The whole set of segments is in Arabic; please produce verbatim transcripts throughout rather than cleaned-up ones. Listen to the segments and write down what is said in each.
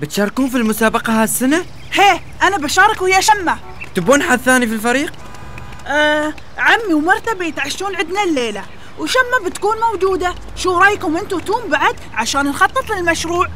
بتشاركون في المسابقة هالسنة؟ هيه أنا بشارك ويا شمة. تبون حد ثاني في الفريق؟ آه عمي ومرته بيتعشون عندنا الليلة وشمة بتكون موجودة. شو رأيكم انتوا توم بعد عشان نخطط للمشروع؟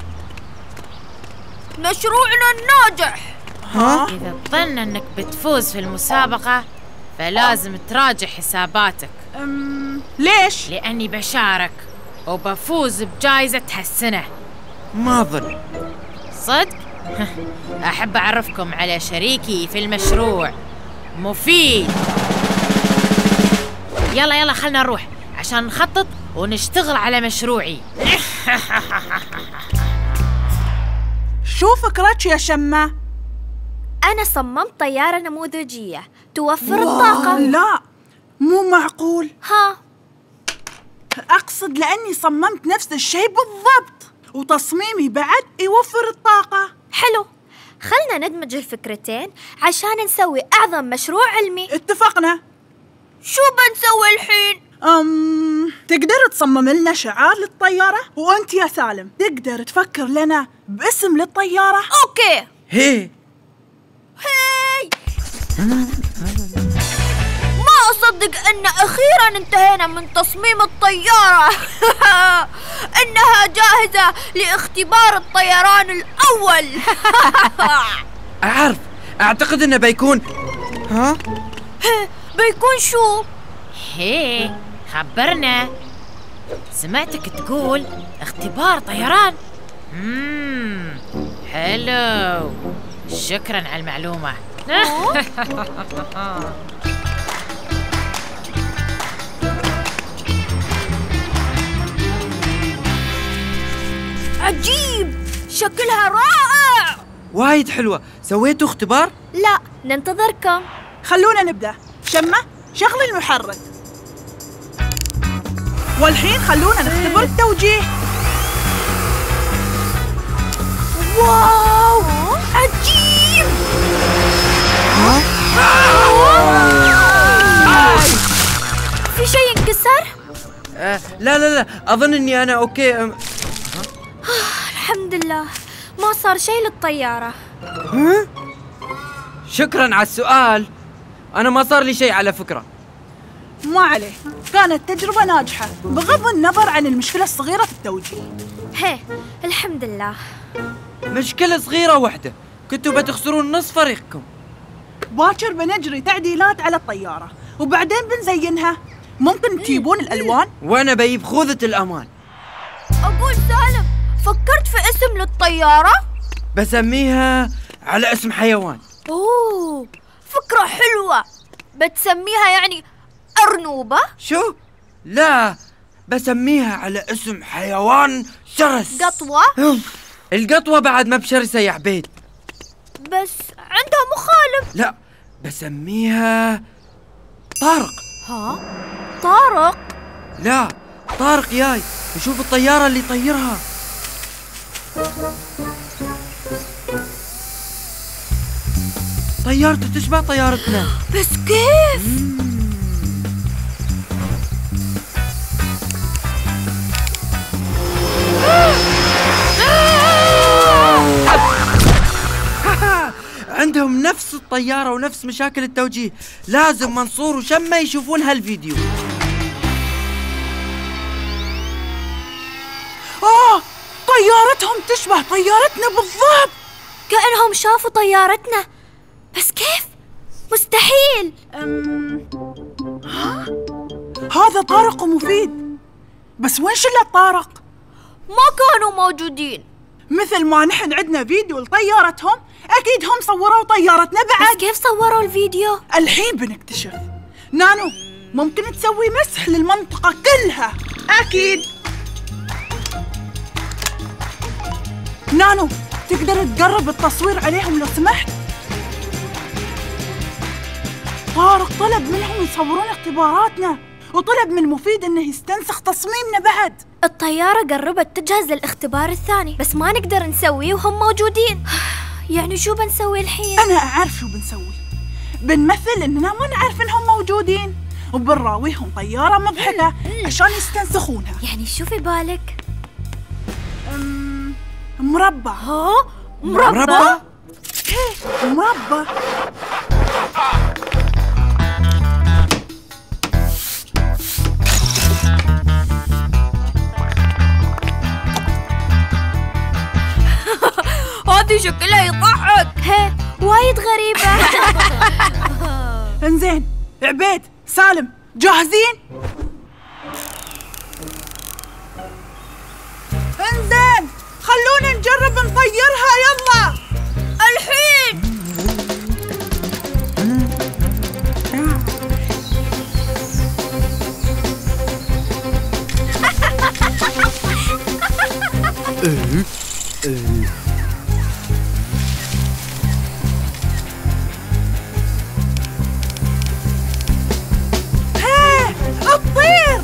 مشروعنا الناجح. ها؟ إذا ظن أنك بتفوز في المسابقة فلازم تراجع حساباتك. أم ليش؟ لأني بشارك وبفوز بجائزة هالسنة. ما أظن. صدق؟ أحب أعرفكم على شريكي في المشروع، مفيد. يلا يلا خلنا نروح عشان نخطط ونشتغل على مشروعي. شو فكرتش يا شمة؟ أنا صممت طيارة نموذجية توفر الطاقة. لا مو معقول. ها؟ أقصد لأني صممت نفس الشيء بالضبط وتصميمي بعد يوفر الطاقة. حلو، خلنا ندمج الفكرتين عشان نسوي أعظم مشروع علمي. اتفقنا. شو بنسوي الحين؟ أم تقدر تصمم لنا شعار للطيارة؟ وأنت يا سالم تقدر تفكر لنا باسم للطيارة؟ أوكي. هي هاي ما أصدق أن أخيراً انتهينا من تصميم الطيارة. إنها جاهزة لاختبار الطيران الأول. أعرف، أعتقد إنه بيكون ها؟ بيكون شو؟ هي خبرنا. سمعتك تقول اختبار طيران. مم. حلو، شكراً على المعلومة. عجيب، شكلها رائع. وايد حلوة. سويتوا اختبار؟ لا، ننتظركم. خلونا نبدأ. شمة شغل المحرك. والحين خلونا نختبر التوجيه. واو، عجيب. في شيء انكسر؟ آه لا لا لا، أظن إني أنا أوكي. أم... الحمد لله ما صار شيء للطيارة. ها؟ شكراً على السؤال. أنا ما صار لي شيء على فكرة. ما عليه، كانت تجربة ناجحة بغض النظر عن المشكلة الصغيرة في التوجيه. هي الحمد لله. مشكلة صغيرة واحدة، كنتوا بتخسرون نصف فريقكم. باكر بنجري تعديلات على الطيارة وبعدين بنزينها. ممكن تجيبون الألوان؟ وأنا بجيب خوذة الأمان. أقول سالم، فكرت في اسم للطيارة؟ بسميها على اسم حيوان. أوه، فكرة حلوة. بتسميها يعني أرنوبة؟ شو؟ لا، بسميها على اسم حيوان شرس. قطوة؟ القطوة بعد ما بشرسة يا عبيد. بس عندها مخالب. لا، بسميها طارق. ها؟ طارق؟ لا، طارق جاي يشوف الطيارة اللي يطيرها. طيارته تشبه طيارتنا. بس كيف؟ عندهم نفس الطيارة ونفس مشاكل التوجيه. لازم منصور وشمة يشوفون هالفيديو. آه، طيارتهم تشبه طيارتنا بالضبط. كأنهم شافوا طيارتنا. بس كيف؟ مستحيل. أم... ها؟ هذا طارق ومفيد، بس وين شلة طارق؟ ما كانوا موجودين. مثل ما نحن عندنا فيديو لطيارتهم، أكيد هم صوروا طيارتنا بعد. بس كيف صوروا الفيديو؟ الحين بنكتشف. نانو، ممكن تسوي مسح للمنطقة كلها. أكيد. نانو، تقدر تقرب التصوير عليهم لو سمحت؟ طارق طلب منهم يصورون اختباراتنا، وطلب من مفيد انه يستنسخ تصميمنا بعد. الطيارة قربت تجهز للاختبار الثاني، بس ما نقدر نسويه وهم موجودين. يعني شو بنسوي الحين؟ أنا أعرف شو بنسوي. بنمثل إننا ما نعرف إنهم موجودين، وبنراويهم طيارة مضحكة عشان يستنسخونها. يعني شو في بالك؟ أم... مربع. ها؟ مربى؟ إيه مربى. هذه شكلها يضحك. هي وايد غريبة. انزين عبيد سالم جاهزين؟ انزين خلونا نجرب نطيرها يلا الحين. الطير.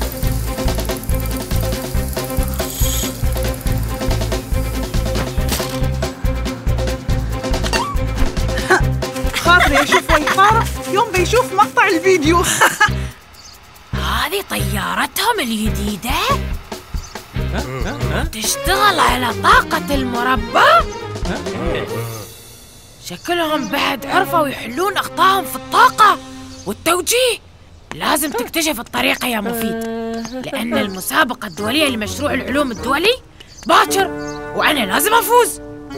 خاطري اشوف ويقارب يوم بيشوف مقطع الفيديو. هذه طيارتهم الجديدة؟ تشتغل على طاقة المربى؟ شكلهم بعد عرفوا يحلون أخطائهم في الطاقة والتوجيه. لازم تكتشف الطريقة يا مفيد، لأن المسابقة الدولية لمشروع العلوم الدولي باكر وأنا لازم أفوز.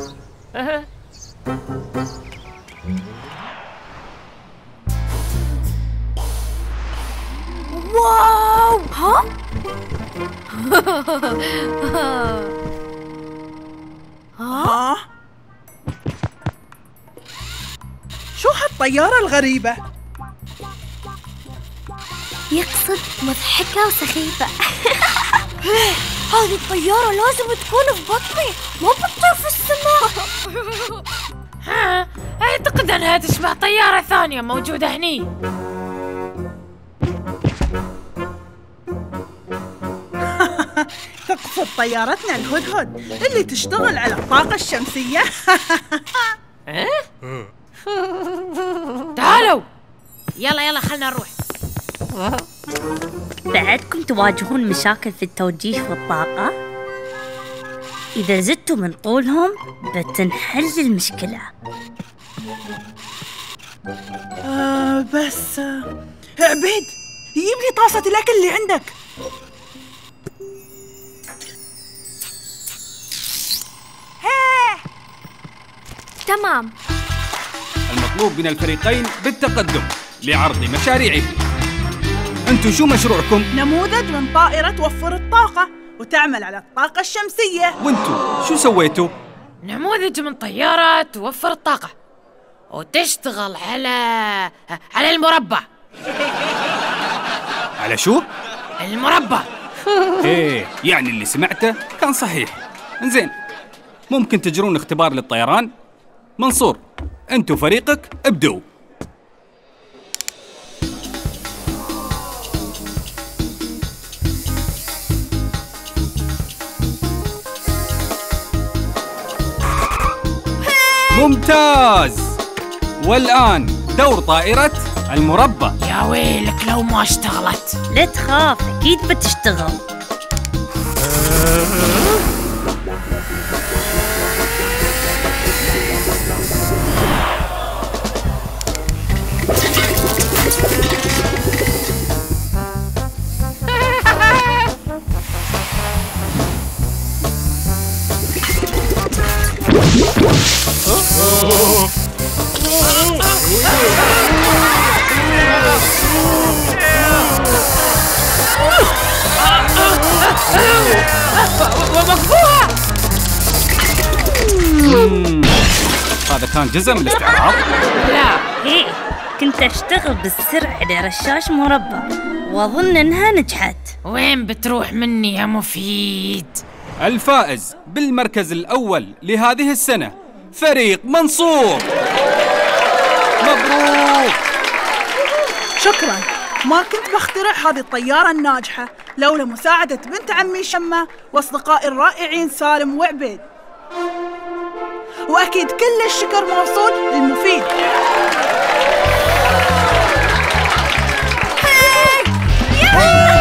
واو. ها؟ ها؟ شو هالطيارة الغريبة؟ يقصد مضحكة وسخيفة. هذه الطيارة لازم تكون في بطني، مو بتطير في السماء. ها، أعتقد أنها تشبه طيارة ثانية موجودة هني. تقصد طيارتنا الهدهد اللي تشتغل على الطاقة الشمسية؟ تعالوا يلا يلا خلنا نروح. بعدكم تواجهون مشاكل في التوجيه والطاقة؟ إذا زدتوا من طولهم بتنحل المشكلة. آه بس آه عبيد جيب لي طاسة الأكل اللي عندك. تمام. المطلوب من الفريقين بالتقدم لعرض مشاريعهم. أنتم شو مشروعكم؟ نموذج من طائرة توفر الطاقة وتعمل على الطاقة الشمسية. وأنتم شو سويتوا؟ نموذج من طيارة توفر الطاقة وتشتغل على على المربى. على شو؟ المربى. إيه يعني اللي سمعته كان صحيح. إنزين ممكن تجرون اختبار للطيران؟ منصور أنتوا فريقك ابدوا. ممتاز. والآن دور طائرة المربى. يا ويلك لو ما اشتغلت. لا تخاف أكيد بتشتغل. وقفوها. هذا كان جزء من الاستعراض؟ لا إيه كنت أشتغل بالسر على رشاش مربى وأظن إنها نجحت. وين بتروح مني يا مفيد؟ الفائز بالمركز الأول لهذه السنة فريق منصور. مبروك. شكراً. ما كنت بخترع هذه الطيارة الناجحة لولا مساعدة بنت عمي شمة وأصدقائي الرائعين سالم وعبيد. وأكيد كل الشكر موصول للمفيد.